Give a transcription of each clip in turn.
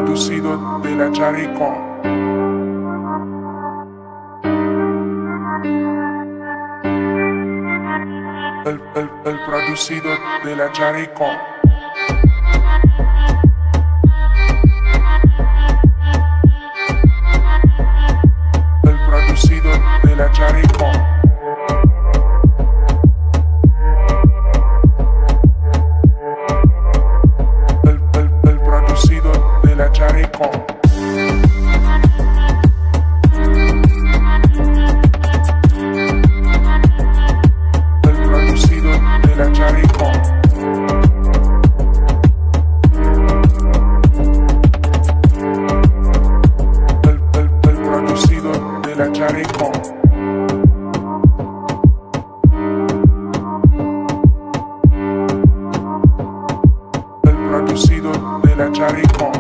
producido de la Charico. El producido de la Charico. El producido de la Charico. El producido de la Charico. La Charico. El producido de la Charico.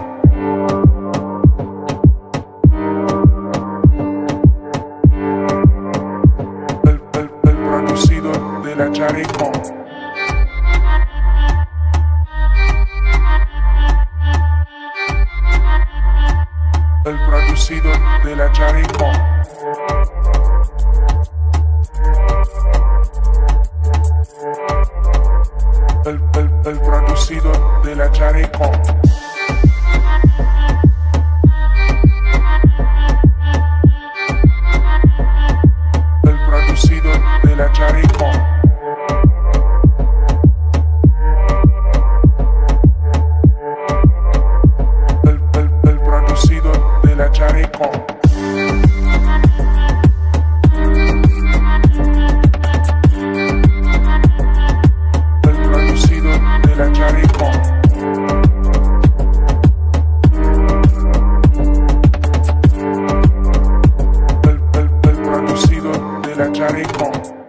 El producido de la Charico. El producido de la Charico. El producido de la Charico. El producido de la Charico. El producido de la Charico. La Charico.